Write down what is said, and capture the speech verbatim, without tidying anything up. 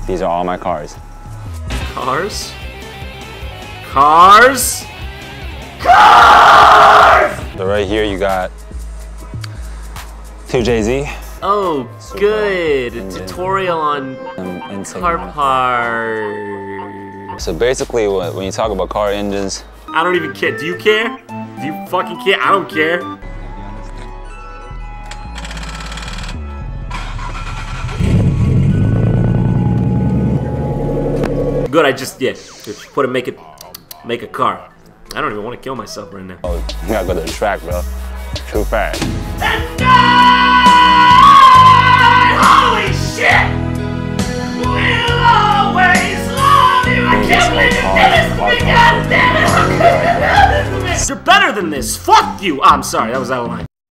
These are all my cars. Cars? Cars? Cars! So right here you got two J Z. Oh, Super good. A engine. tutorial on And car parts. So basically, when when you talk about car engines, I don't even care. Do you care? Do you fucking care? I don't care. Good, I just, yeah, just put it, make it, make a car. I don't even want to kill myself right now. oh, you gotta go to the track, bro. Too fast. Holy shit! We'll always love you. I can't believe you did this to me, God damn it! You're better than this. Fuck you. Oh, I'm sorry, that was out of line.